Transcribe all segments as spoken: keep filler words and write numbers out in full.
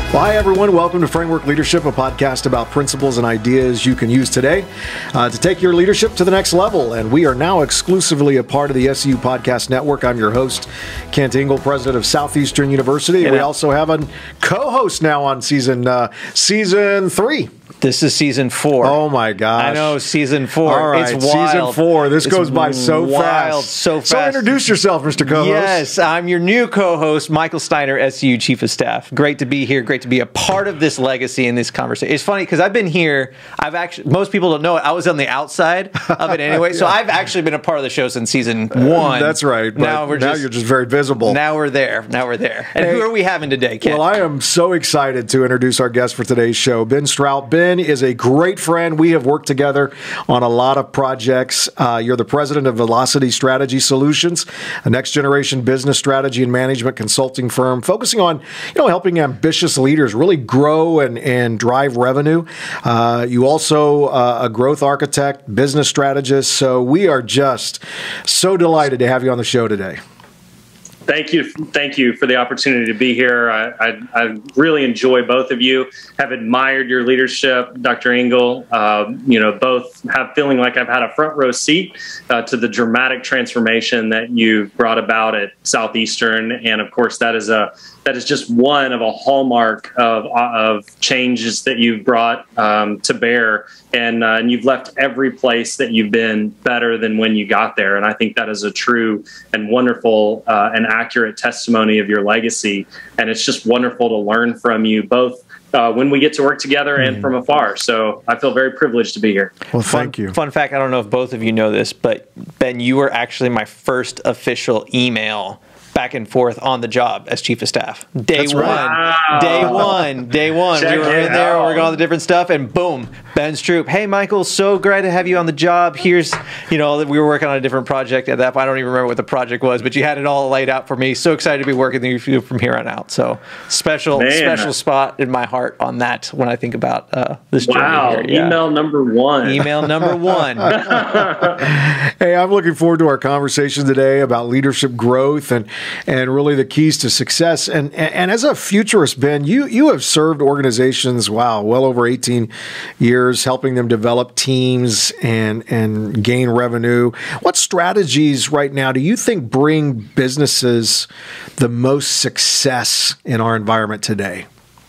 Well, hi, everyone. Welcome to Framework Leadership, a podcast about principles and ideas you can use today uh, to take your leadership to the next level. And we are now exclusively a part of the S U Podcast Network. I'm your host, Kent Ingle, president of Southeastern University. Yeah. We also have a co-host now on season uh, season three. This is season four. Oh, my gosh. I know, season four. All right, it's wild. Season four. This it's goes by so wild, fast. so fast. So introduce yourself, Mister Co-host. Yes, I'm your new co-host, Michael Steiner, S U Chief of Staff. Great to be here. Great to be a part of this legacy and this conversation. It's funny because I've been here. I've actually, most people don't know it. I was on the outside of it anyway. yeah. So I've actually been a part of the show since season one. Uh, that's right. Now we're now just, you're just very visible. Now we're there. Now we're there. And hey, who are we having today, Ken? Well, I am so excited to introduce our guest for today's show, Ben Stroup. Ben is a great friend. We have worked together on a lot of projects. Uh, you're the president of Velocity Strategy Solutions, a next generation business strategy and management consulting firm focusing on, you know, helping ambitious leaders really grow and, and drive revenue. Uh, you also uh, a growth architect, business strategist. So we are just so delighted to have you on the show today. Thank you. Thank you for the opportunity to be here. I, I, I really enjoy both of you. Have admired your leadership, Doctor Ingle. Uh, you know, both have feeling like I've had a front row seat uh, to the dramatic transformation that you've brought about at Southeastern. And of course, that is a that is just one of a hallmark of, of changes that you've brought um, to bear. And, uh, and you've left every place that you've been better than when you got there. And I think that is a true and wonderful uh, and accurate testimony of your legacy. And it's just wonderful to learn from you both uh, when we get to work together and mm. from afar. So I feel very privileged to be here. Well, thank fun, you. Fun fact, I don't know if both of you know this, but Ben, you were actually my first official email back and forth on the job as chief of staff. Day That's one, right. day one, day one. Check we were in there out. working on the different stuff, and boom, Ben Stroup. Hey, Michael, so great to have you on the job. Here's, you know, we were working on a different project at that point. I don't even remember what the project was, but you had it all laid out for me. So excited to be working with you from here on out. So special, Man. special spot in my heart on that when I think about uh, this journey wow. here. Yeah. Email number one. Email number one. Hey, I'm looking forward to our conversation today about leadership growth and and really the keys to success. And, and and as a futurist, Ben, you you have served organizations, wow, well over eighteen years, helping them develop teams and and gain revenue. What strategies right now do you think bring businesses the most success in our environment today?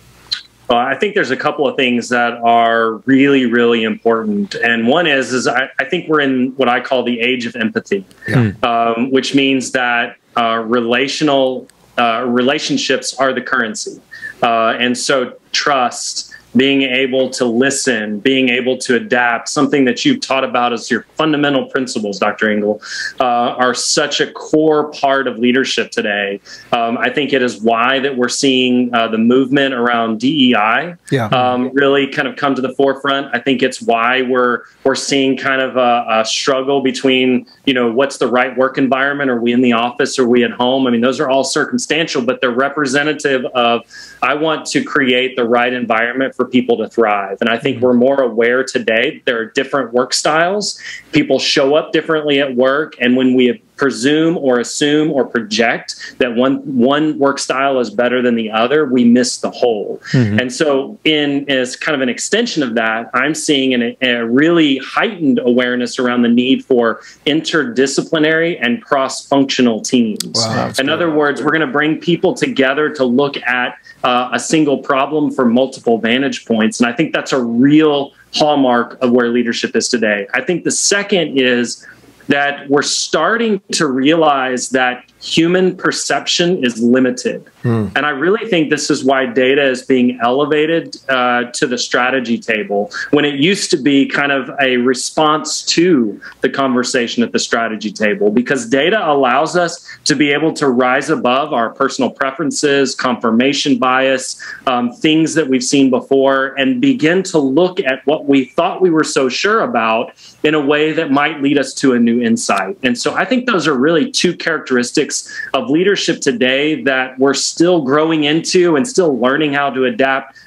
Uh, I think there's a couple of things that are really, really important. And one is, is I, I think we're in what I call the age of empathy, yeah. um, which means that uh, relational uh, relationships are the currency. Uh, and so trust, being able to listen, being able to adapt, something that you've taught about as your fundamental principles, Doctor Ingle, uh, are such a core part of leadership today. Um, I think it is why that we're seeing uh, the movement around D E I yeah. um, really kind of come to the forefront. I think it's why we're we're seeing kind of a, a struggle between, you know, what's the right work environment? Are we in the office? Are we at home? I mean, those are all circumstantial, but they're representative of, I want to create the right environment for people to thrive. And I think we're more aware today that there are different work styles. People show up differently at work. And when we presume or assume or project that one one work style is better than the other, we miss the whole. Mm-hmm. And so in as kind of an extension of that, I'm seeing an, a really heightened awareness around the need for interdisciplinary and cross-functional teams. Wow, in other words, we're going to bring people together to look at uh, a single problem from multiple vantage points. And I think that's a real hallmark of where leadership is today. I think the second is that we're starting to realize that human perception is limited. Hmm. And I really think this is why data is being elevated uh, to the strategy table, when it used to be kind of a response to the conversation at the strategy table, because data allows us to be able to rise above our personal preferences, confirmation bias, um, things that we've seen before, and begin to look at what we thought we were so sure about in a way that might lead us to a new insight. And so I think those are really two characteristics of leadership today that we're still growing into and still learning how to adapt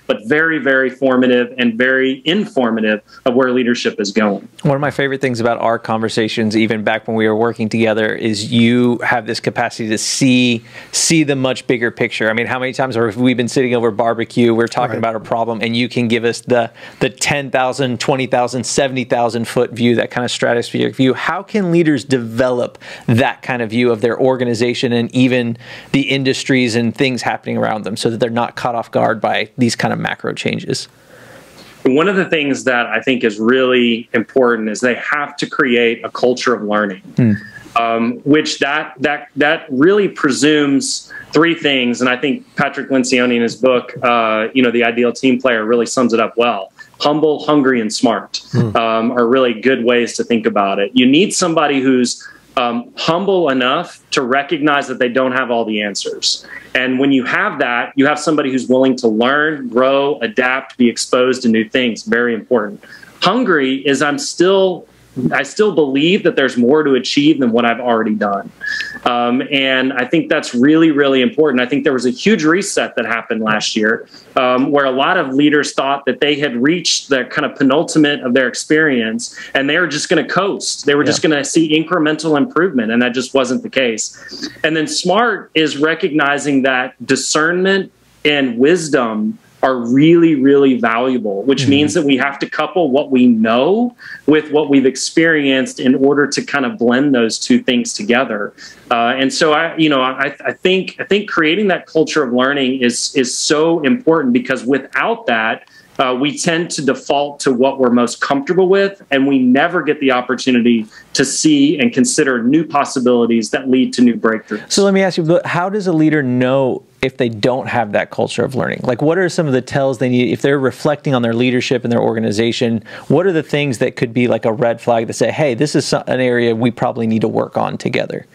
but very, very formative and very informative of where leadership is going. One of my favorite things about our conversations, even back when we were working together, is you have this capacity to see see the much bigger picture. I mean, how many times have we been sitting over barbecue, we're talking right. about a problem, and you can give us the the ten thousand, twenty thousand, seventy thousand foot view, that kind of stratospheric view. How can leaders develop that kind of view of their organization and even the industries and things happening around them so that they're not caught off guard by these kind of macro changes? One of the things that I think is really important is they have to create a culture of learning, mm. um, which that that that really presumes three things. And I think Patrick Lencioni in his book, uh, you know, The Ideal Team Player, really sums it up well. Humble, hungry, and smart mm. um, are really good ways to think about it. You need somebody who's Um, humble enough to recognize that they don't have all the answers. And when you have that, you have somebody who's willing to learn, grow, adapt, be exposed to new things. Very important. Hungry is I'm still, I still believe that there's more to achieve than what I've already done. Um, and I think that's really, really important. I think there was a huge reset that happened last year um, where a lot of leaders thought that they had reached the kind of penultimate of their experience and they were just going to coast. They were yeah. just going to see incremental improvement, and that just wasn't the case. And then smart is recognizing that discernment and wisdom are really, really valuable, which mm-hmm. means that we have to couple what we know with what we've experienced in order to kind of blend those two things together. Uh, and so, I, you know, I, I think I think creating that culture of learning is is so important, because without that, Uh, we tend to default to what we're most comfortable with, and we never get the opportunity to see and consider new possibilities that lead to new breakthroughs. So let me ask you, how does a leader know if they don't have that culture of learning? Like, what are some of the tells they need if they're reflecting on their leadership and their organization? What are the things that could be like a red flag to say, hey, this is an area we probably need to work on together?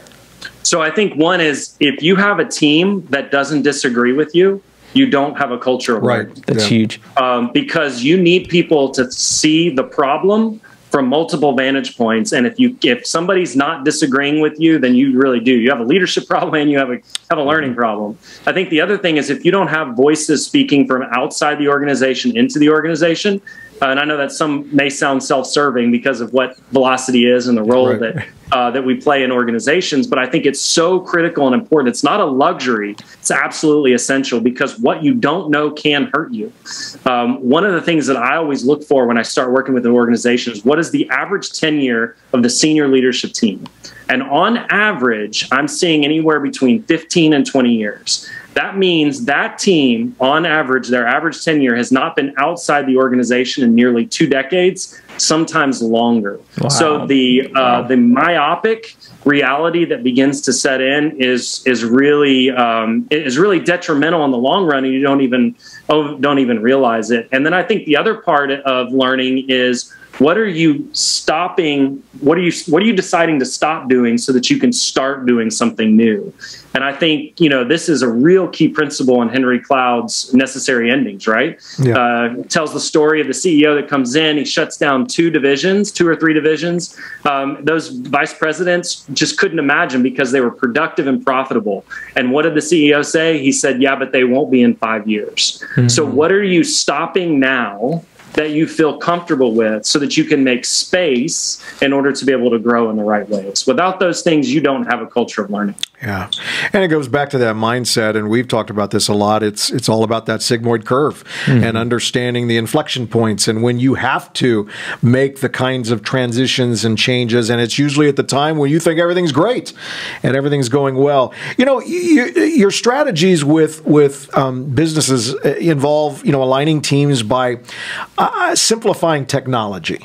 So I think one is, if you have a team that doesn't disagree with you, you don't have a culture of learning. Right. That's yeah. huge. Um, because you need people to see the problem from multiple vantage points. And if you if somebody's not disagreeing with you, then you really do. You have a leadership problem and you have a have a learning problem. I think the other thing is, if you don't have voices speaking from outside the organization into the organization, uh, and I know that some may sound self-serving because of what Velocity is and the role right. that uh, that we play in organizations, but I think it's so critical and important. It's not a luxury. It's absolutely essential, because what you don't know can hurt you. Um, one of the things that I always look for when I start working with an organization is, what is the average tenure of the senior leadership team? And on average, I'm seeing anywhere between fifteen and twenty years. That means that team, on average, their average tenure has not been outside the organization in nearly two decades, sometimes longer. Wow. So the uh, wow. the myopic reality that begins to set in is is really um, is really detrimental in the long run, and you don't even oh, don't even realize it. And then I think the other part of learning is, what are you stopping? What are you what are you deciding to stop doing so that you can start doing something new? And I think, you know, this is a real key principle in Henry Cloud's Necessary Endings, right? Yeah. Uh, it tells the story of the C E O that comes in, he shuts down two divisions, two or three divisions. Um, those vice presidents just couldn't imagine, because they were productive and profitable. And what did the C E O say? He said, yeah, but they won't be in five years. Mm-hmm. So what are you stopping now that you feel comfortable with, so that you can make space in order to be able to grow in the right ways? Without those things, you don't have a culture of learning. Yeah. And it goes back to that mindset, and we've talked about this a lot. It's it's all about that sigmoid curve mm-hmm. and understanding the inflection points, and when you have to make the kinds of transitions and changes, and it's usually at the time when you think everything's great and everything's going well. You know, you, your strategies with with um, businesses involve, you know, aligning teams by uh, simplifying technology.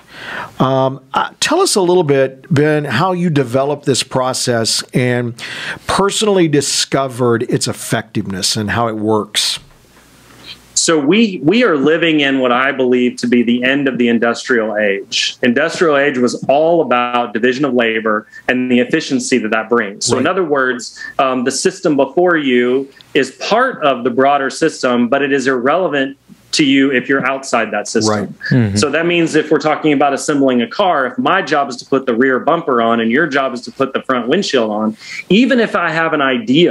Um, uh, tell us a little bit, Ben, how you developed this process and personally discovered its effectiveness and how it works. So we we are living in what I believe to be the end of the industrial age. Industrial age was all about division of labor and the efficiency that that brings. So right. in other words, um, the system before you is part of the broader system, but it is irrelevant to you if you're outside that system. Right. Mm-hmm. So that means if we're talking about assembling a car, if my job is to put the rear bumper on and your job is to put the front windshield on, even if I have an idea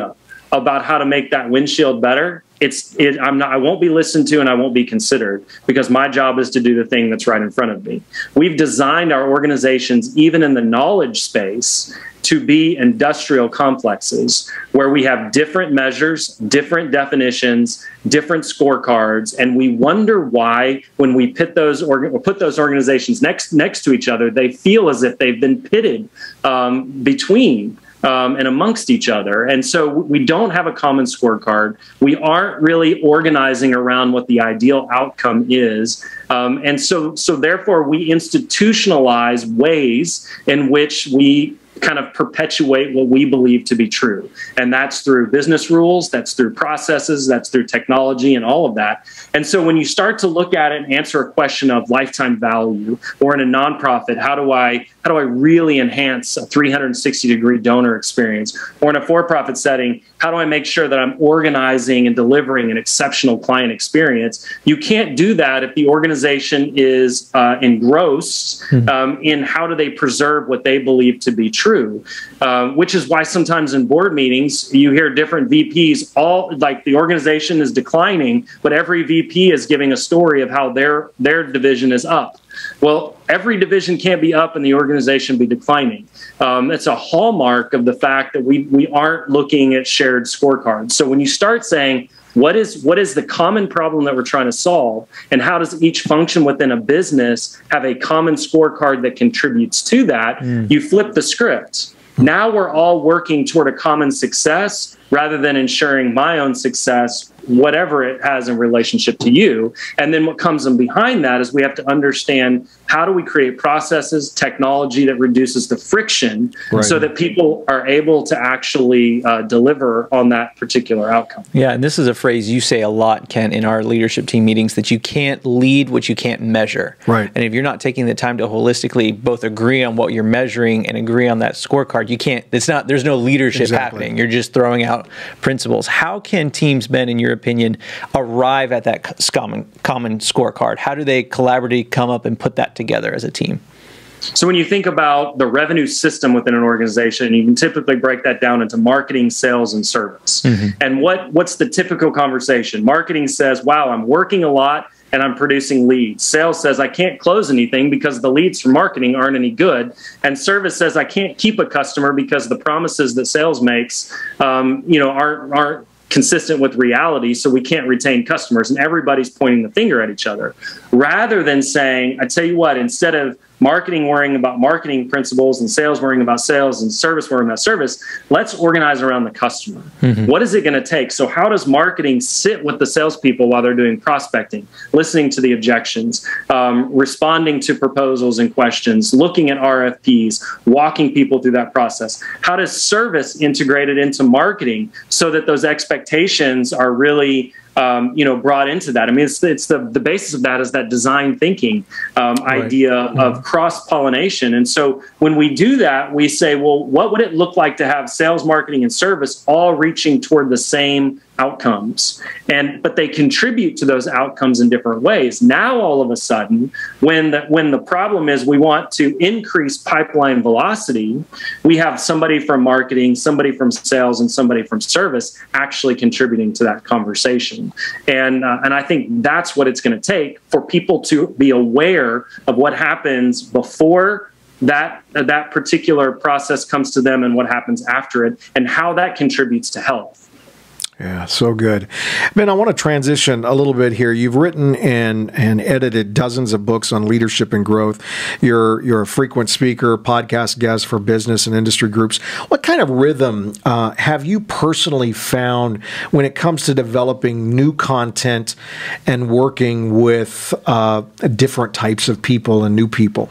about how to make that windshield better, it's it, I'm not I won't be listened to and I won't be considered, because my job is to do the thing that's right in front of me. We've designed our organizations, even in the knowledge space, to be industrial complexes where we have different measures, different definitions, different scorecards, and we wonder why when we put those org- put those organizations next next to each other, they feel as if they've been pitted um, between Um, and amongst each other. And so we don't have a common scorecard. We aren't really organizing around what the ideal outcome is. Um, and so, so therefore, we institutionalize ways in which we kind of perpetuate what we believe to be true. And that's through business rules, that's through processes, that's through technology and all of that. And so when you start to look at it and answer a question of lifetime value, or in a nonprofit, how do I how do I really enhance a three hundred sixty degree donor experience? Or in a for-profit setting, how do I make sure that I'm organizing and delivering an exceptional client experience? You can't do that if the organization is uh, engrossed mm-hmm. um, in how do they preserve what they believe to be true, uh, which is why sometimes in board meetings, you hear different V Ps, all like the organization is declining, but every V P is giving a story of how their, their division is up. Well, every division can't be up and the organization be declining. Um, it's a hallmark of the fact that we we aren't looking at shared scorecards. So when you start saying, what is what is the common problem that we're trying to solve, and how does each function within a business have a common scorecard that contributes to that, mm. you flip the script. Now we're all working toward a common success rather than ensuring my own success, whatever it has in relationship to you. And then what comes in behind that is we have to understand, how do we create processes, technology that reduces the friction right. so that people are able to actually uh, deliver on that particular outcome. Yeah, and this is a phrase you say a lot, Ken, in our leadership team meetings, that you can't lead what you can't measure. Right. And if you're not taking the time to holistically both agree on what you're measuring and agree on that scorecard, you can't, it's not, there's no leadership exactly. happening. You're just throwing out principles. How can teams, Ben, in your opinion, arrive at that common common scorecard? How do they collaboratively come up and put that together as a team? So when you think about the revenue system within an organization, you can typically break that down into marketing, sales, and service. Mm-hmm. And what what's the typical conversation? Marketing says, wow, I'm working a lot and I'm producing leads. Sales says I can't close anything because the leads from marketing aren't any good. And service says I can't keep a customer because the promises that sales makes, um, you know, aren't aren't consistent with reality, so we can't retain customers. And everybody's pointing the finger at each other. Rather than saying, I tell you what, instead of marketing worrying about marketing principles and sales worrying about sales and service worrying about service, let's organize around the customer. Mm-hmm. What is it going to take? So how does marketing sit with the salespeople while they're doing prospecting, listening to the objections, um, responding to proposals and questions, looking at R F Ps, walking people through that process? How does service integrate it into marketing so that those expectations are really Um, you know, brought into that? I mean, it's, it's the, the basis of that is that design thinking um, right. idea mm-hmm. of cross-pollination. And so when we do that, we say, well, what would it look like to have sales, marketing, and service all reaching toward the same outcomes? And but they contribute to those outcomes in different ways. Now, all of a sudden, when the, when the problem is we want to increase pipeline velocity, we have somebody from marketing, somebody from sales, and somebody from service actually contributing to that conversation. And uh, and I think that's what it's going to take for people to be aware of what happens before that uh, that particular process comes to them and what happens after it and how that contributes to health. Yeah, so good. Ben, I want to transition a little bit here. You've written and and edited dozens of books on leadership and growth. You're you're a frequent speaker, podcast guest for business and industry groups. What kind of rhythm uh, have you personally found when it comes to developing new content and working with uh, different types of people and new people?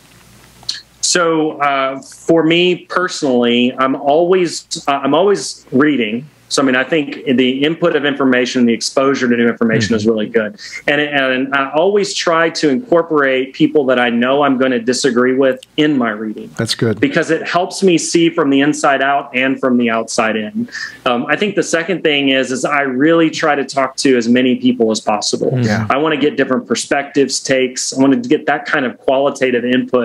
So uh, for me personally, I'm always uh, I'm always reading. So, I mean, I think the input of information, the exposure to new information mm-hmm. is really good. And, and I always try to incorporate people that I know I'm going to disagree with in my reading. That's good. Because it helps me see from the inside out and from the outside in. Um, I think the second thing is, is I really try to talk to as many people as possible. Yeah. I want to get different perspectives, takes. I want to get that kind of qualitative input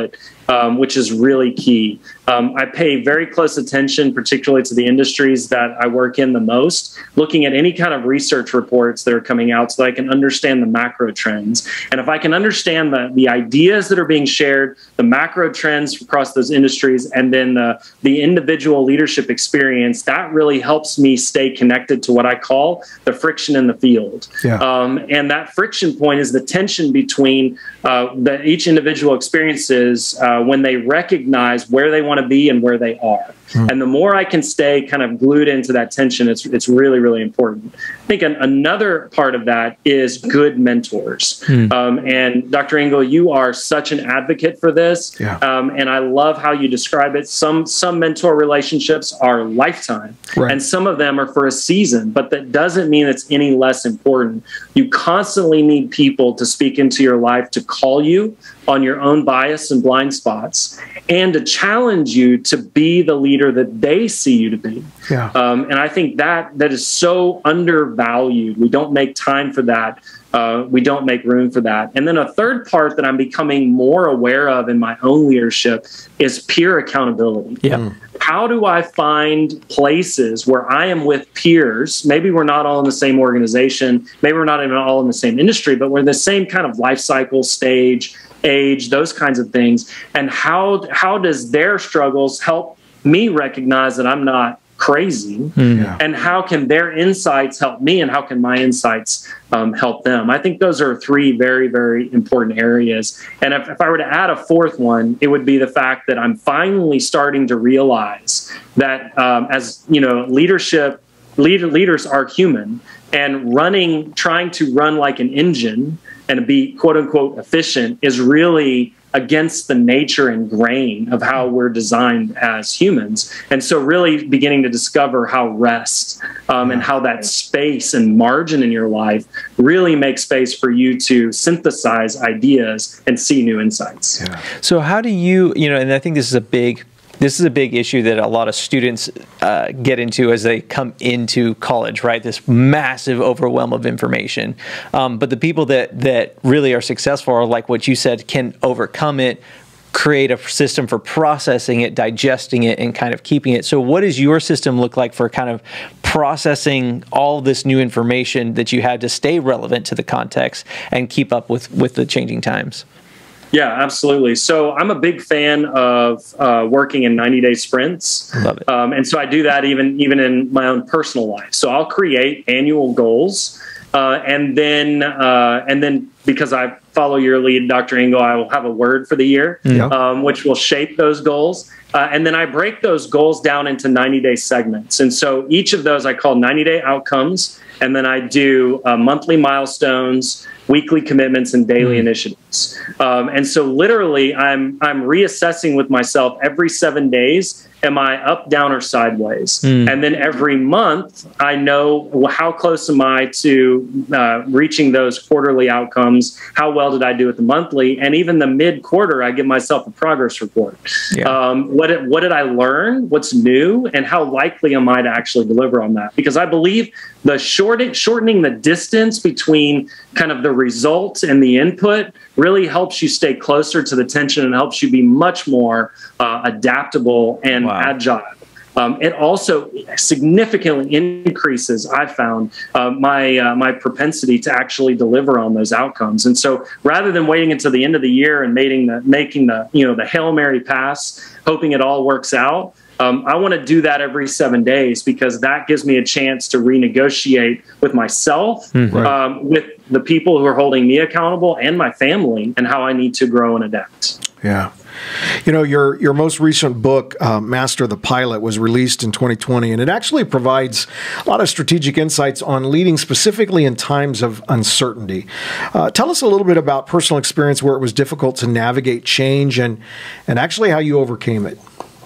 um, which is really key. Um, I pay very close attention, particularly to the industries that I work in the most, looking at any kind of research reports that are coming out so that I can understand the macro trends. And if I can understand the, the ideas that are being shared, the macro trends across those industries, and then the, the individual leadership experience, that really helps me stay connected to what I call the friction in the field. Yeah. Um, and that friction point is the tension between uh, that each individual experiences uh, when they recognize where they want to be and where they are. Mm. And the more I can stay kind of glued into that tension, it's it's really, really important. I think an, another part of that is good mentors. Mm. Um, and Doctor Engel, you are such an advocate for this. Yeah. Um, and I love how you describe it. Some some mentor relationships are lifetime, right. and some of them are for a season, but that doesn't mean it's any less important. You constantly need people to speak into your life, to call you on your own bias and blind spots, and to challenge you to be the leader that they see you to be. Yeah. Um, and I think that that is so undervalued. We don't make time for that. Uh, we don't make room for that. And then a third part that I'm becoming more aware of in my own leadership is peer accountability. Yeah. Mm. How do I find places where I am with peers? Maybe we're not all in the same organization. Maybe we're not even all in the same industry, but we're in the same kind of life cycle, stage, age, those kinds of things. And how how does their struggles help me recognize that I'm not crazy? Mm. Yeah. And how can their insights help me, and how can my insights um, help them? I think those are three very, very important areas. And if, if I were to add a fourth one, it would be the fact that I'm finally starting to realize that um, as you know, leadership leader, leaders are human, and running, trying to run like an engine and be quote unquote efficient is really against the nature and grain of how we're designed as humans. And so really beginning to discover how rest um, and how that space and margin in your life really makes space for you to synthesize ideas and see new insights. Yeah. So how do you, you know, and I think this is a big This is a big issue that a lot of students uh, get into as they come into college, right? This massive overwhelm of information. Um, but the people that, that really are successful are, like what you said, can overcome it, create a system for processing it, digesting it, and kind of keeping it. So what does your system look like for kind of processing all this new information that you had to stay relevant to the context and keep up with, with the changing times? Yeah, absolutely. So I'm a big fan of uh, working in ninety-day sprints. Love it. Um, and so I do that even, even in my own personal life. So I'll create annual goals. Uh, and then uh, and then because I follow your lead, Doctor Engel, I will have a word for the year, yeah. um, which will shape those goals. Uh, and then I break those goals down into ninety-day segments. And so each of those I call ninety-day outcomes. And then I do uh, monthly milestones, weekly commitments, and daily mm. initiatives. Um, and so literally I'm I'm reassessing with myself every seven days. Am I up, down, or sideways? Mm. And then every month, I know how close am I to uh, reaching those quarterly outcomes? How well did I do at the monthly? And even the mid-quarter, I give myself a progress report. Yeah. Um, what, did, what did I learn? What's new? And how likely am I to actually deliver on that? Because I believe the short, shortening the distance between kind of the results and the input really helps you stay closer to the tension and helps you be much more uh, adaptable and wow. agile. Um, it also significantly increases, I've found, uh, my uh, my propensity to actually deliver on those outcomes. And so, rather than waiting until the end of the year and making the making the you know the Hail Mary pass, hoping it all works out, um, I want to do that every seven days because that gives me a chance to renegotiate with myself, mm-hmm. um, with the people who are holding me accountable, and my family, and how I need to grow and adapt. Yeah. You know, your your most recent book, uh, Master the Pilot, was released in twenty twenty, and it actually provides a lot of strategic insights on leading specifically in times of uncertainty. Uh, tell us a little bit about personal experience where it was difficult to navigate change and, and actually how you overcame it.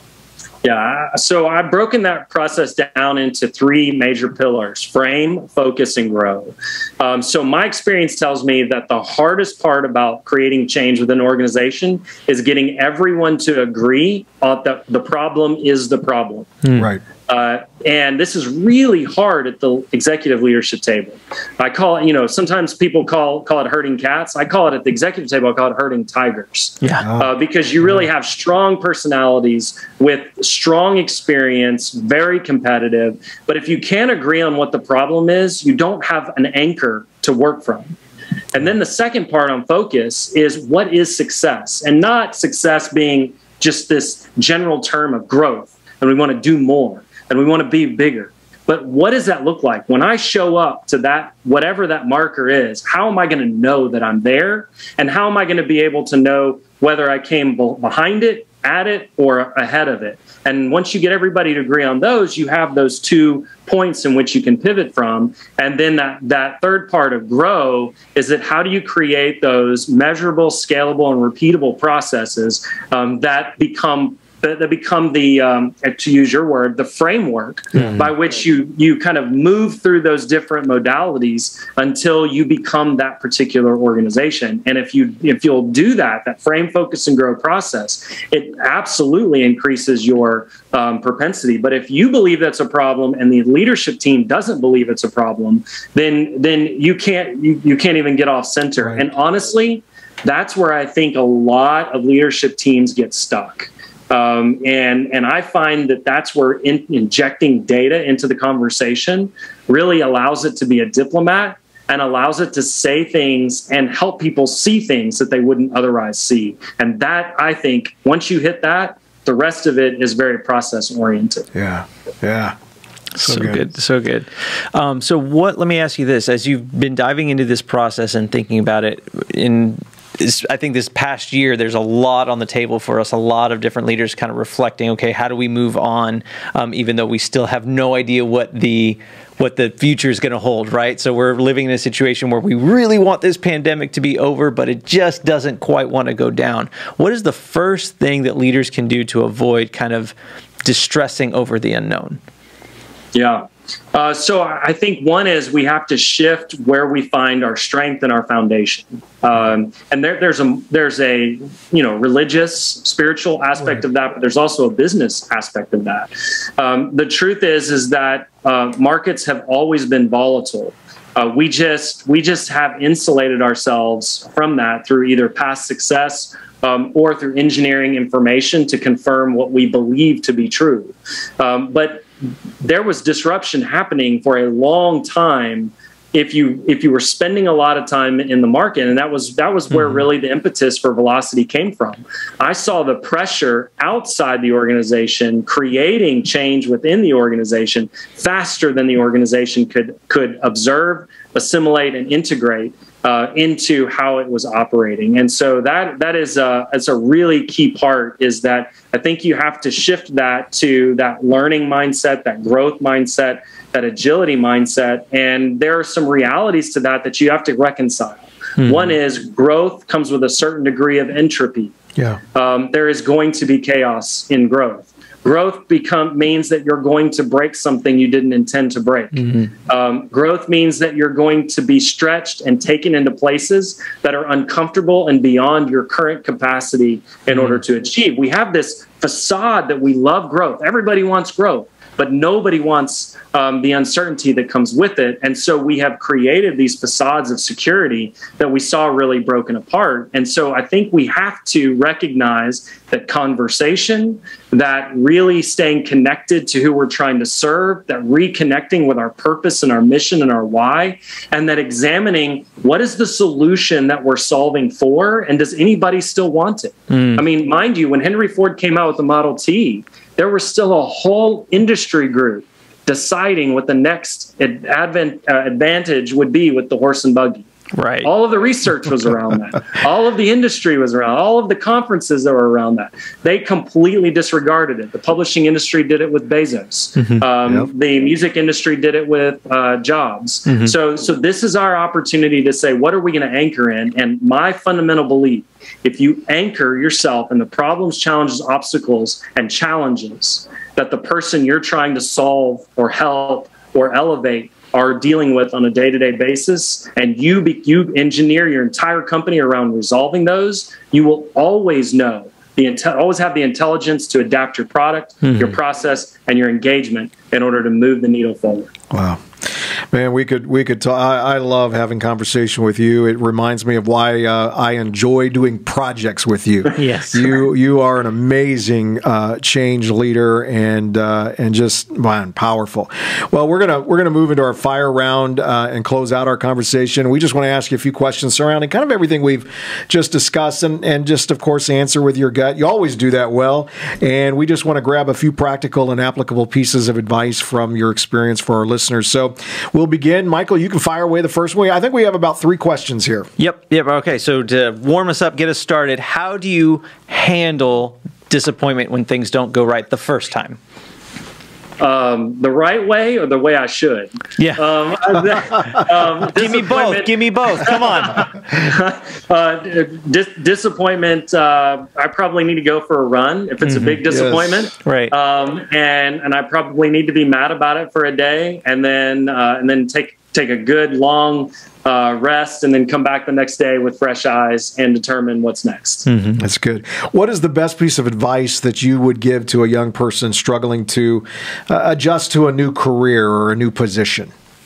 Yeah, so I've broken that process down into three major pillars: frame, focus, and grow. Um, so my experience tells me that the hardest part about creating change within an organization is getting everyone to agree that the problem is the problem. Mm. Right. Uh, and this is really hard at the executive leadership table. I call it, you know, sometimes people call call it herding cats. I call it at the executive table, I call it herding tigers. Yeah. Uh, because you really have strong personalities with strong experience, very competitive. But if you can't agree on what the problem is, you don't have an anchor to work from. And then the second part on focus is what is success, and not success being just this general term of growth and we want to do more and we want to be bigger. But what does that look like? When I show up to that, whatever that marker is, how am I going to know that I'm there? And how am I going to be able to know whether I came behind it, at it, or ahead of it? And once you get everybody to agree on those, you have those two points in which you can pivot from. And then that, that third part of grow is that how do you create those measurable, scalable, and repeatable processes um, that become that become the, um, to use your word, the framework mm-hmm. by which you you kind of move through those different modalities until you become that particular organization. And if you if you'll do that, that frame, focus, and grow process, it absolutely increases your um, propensity. But if you believe that's a problem and the leadership team doesn't believe it's a problem, then then you can't you, you can't even get off center. Right. And honestly, that's where I think a lot of leadership teams get stuck. Um, and, and I find that that's where in, injecting data into the conversation really allows it to be a diplomat and allows it to say things and help people see things that they wouldn't otherwise see. And that, I think, once you hit that, the rest of it is very process oriented. Yeah, yeah. So, so good. good, so good. Um, so what, let me ask you this, as you've been diving into this process and thinking about it in I think this past year, there's a lot on the table for us, a lot of different leaders kind of reflecting, okay, how do we move on, um, even though we still have no idea what the what the future is going to hold, right? So we're living in a situation where we really want this pandemic to be over, but it just doesn't quite want to go down. What is the first thing that leaders can do to avoid kind of distressing over the unknown? Yeah. Uh, so I think one is we have to shift where we find our strength and our foundation. Um, and there, there's a there's a you know religious, spiritual aspect right. of that, but there's also a business aspect of that. Um, the truth is is that uh, markets have always been volatile. Uh, we just we just have insulated ourselves from that through either past success um, or through engineering information to confirm what we believe to be true. Um, but there was disruption happening for a long time if you if you were spending a lot of time in the market, and that was that was where mm-hmm. really the impetus for Velocity came from. I saw the pressure outside the organization creating change within the organization faster than the organization could could observe, assimilate, and integrate uh, into how it was operating. And so that that is a, it's a really key part, is that I think you have to shift that to that learning mindset, that growth mindset, that agility mindset. And there are some realities to that that you have to reconcile. Mm-hmm. One is growth comes with a certain degree of entropy. Yeah. Um, there is going to be chaos in growth. Growth become means that you're going to break something you didn't intend to break. Mm-hmm. Um, growth means that you're going to be stretched and taken into places that are uncomfortable and beyond your current capacity in mm-hmm. order to achieve. We have this facade that we love growth. Everybody wants growth, but nobody wants um, the uncertainty that comes with it. And so we have created these facades of security that we saw really broken apart. And so I think we have to recognize that conversation, that really staying connected to who we're trying to serve, that reconnecting with our purpose and our mission and our why, and that examining what is the solution that we're solving for, and does anybody still want it? Mm. I mean, mind you, when Henry Ford came out with the Model T, there was still a whole industry group deciding what the next ad- advent, uh, advantage would be with the horse and buggy. Right. All of the research was around that. All of the industry was around. All of the conferences that were around that. They completely disregarded it. The publishing industry did it with Bezos. Mm-hmm. Um, yep. The music industry did it with uh, Jobs. Mm-hmm. So, so this is our opportunity to say, what are we going to anchor in? And my fundamental belief, if you anchor yourself in the problems, challenges, obstacles, and challenges that the person you're trying to solve or help or elevate are dealing with on a day-to-day basis, and you be, you engineer your entire company around resolving those, you will always know the inte- always have the intelligence to adapt your product, mm-hmm. your process, and your engagement in order to move the needle forward. Wow. Man, we could we could talk. I, I love having conversation with you. It reminds me of why uh, I enjoy doing projects with you. Yes, you you are an amazing uh, change leader and uh, and just man, powerful. Well, we're gonna we're gonna move into our fire round uh, and close out our conversation. We just want to ask you a few questions surrounding kind of everything we've just discussed, and and just of course answer with your gut. You always do that well, and we just want to grab a few practical and applicable pieces of advice from your experience for our listeners. So we'll begin. Michael, you can fire away the first one. I think we have about three questions here. Yep. Yep. Okay. So to warm us up, get us started, how do you handle disappointment when things don't go right the first time? Um, the right way or the way I should? Yeah. Um, um, Give me both. Give me both. Come on. uh, dis- disappointment. Uh, I probably need to go for a run if it's mm-hmm. a big disappointment. Yes. Right. Um, and and I probably need to be mad about it for a day, and then uh, and then take take a good long uh, rest, and then come back the next day with fresh eyes and determine what's next. Mm-hmm. That's good. What is the best piece of advice that you would give to a young person struggling to uh, adjust to a new career or a new position?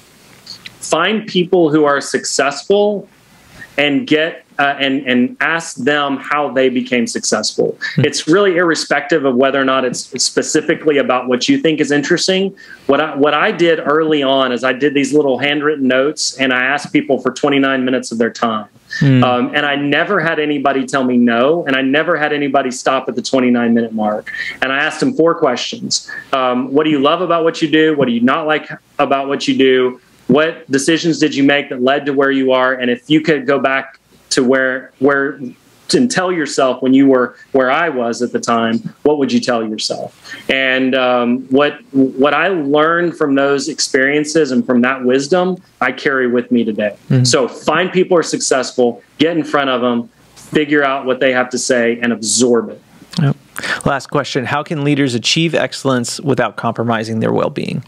Find people who are successful and get uh, and and ask them how they became successful. Mm-hmm. It's really irrespective of whether or not it's specifically about what you think is interesting. What I what I did early on is I did these little handwritten notes, and I asked people for twenty-nine minutes of their time. Mm. Um, and I never had anybody tell me no, and I never had anybody stop at the twenty-nine minute mark. And I asked them four questions. Um, what do you love about what you do? What do you not like about what you do? What decisions did you make that led to where you are? And if you could go back to where where and tell yourself when you were where I was at the time, what would you tell yourself? And um, what what I learned from those experiences and from that wisdom, I carry with me today. Mm-hmm. So find people who are successful, get in front of them, figure out what they have to say, and absorb it. Yep. Last question: how can leaders achieve excellence without compromising their well-being?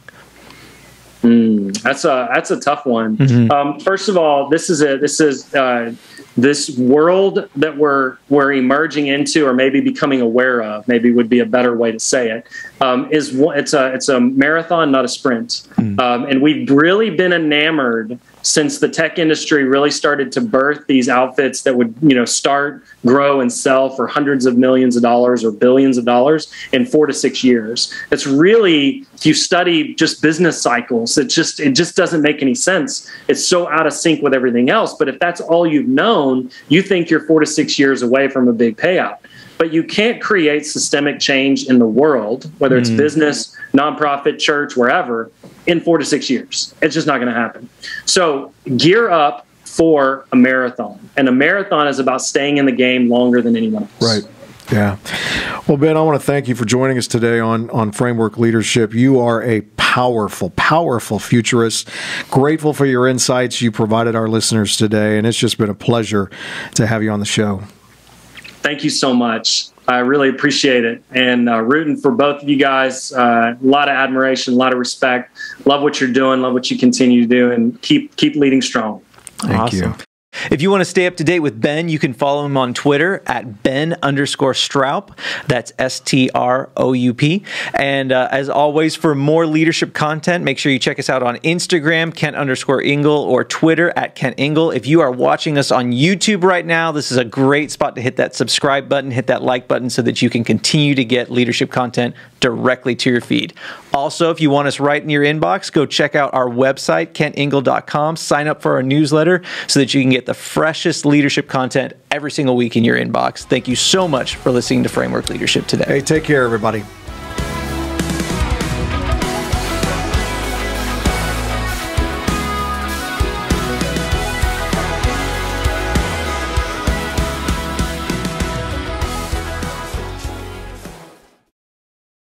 Mm, that's a that's a tough one. Mm-hmm. Um, first of all, this is a this is uh, this world that we're we're emerging into, or maybe becoming aware of. Maybe would be a better way to say it. Um, is it's a it's a marathon, not a sprint. Mm-hmm. Um, and we've really been enamored since the tech industry really started to birth these outfits that would, you know, start, grow, and sell for hundreds of millions of dollars or billions of dollars in four to six years. It's really, if you study just business cycles, it just it just doesn't make any sense. It's so out of sync with everything else. But if that's all you've known, you think you're four to six years away from a big payout. But you can't create systemic change in the world, whether it's mm. business, nonprofit, church, wherever, in four to six years. It's just not going to happen. So gear up for a marathon. And a marathon is about staying in the game longer than anyone else. Right. Yeah. Well, Ben, I want to thank you for joining us today on, on Framework Leadership. You are a powerful, powerful futurist. Grateful for your insights you provided our listeners today. And it's just been a pleasure to have you on the show. Thank you so much. I really appreciate it. And uh, rooting for both of you guys. Uh, a lot of admiration, a lot of respect. Love what you're doing. Love what you continue to do. And keep keep leading strong. Thank awesome. you. If you want to stay up to date with Ben, you can follow him on Twitter at Ben underscore Stroup. That's S T R O U P. And uh, as always, for more leadership content, make sure you check us out on Instagram, Kent underscore Ingle, or Twitter at Kent Ingle. If you are watching us on YouTube right now, this is a great spot to hit that subscribe button, hit that like button so that you can continue to get leadership content directly to your feed. Also, if you want us right in your inbox, go check out our website, kent ingle dot com. Sign up for our newsletter so that you can get the freshest leadership content every single week in your inbox. Thank you so much for listening to Framework Leadership today. Hey, take care, everybody.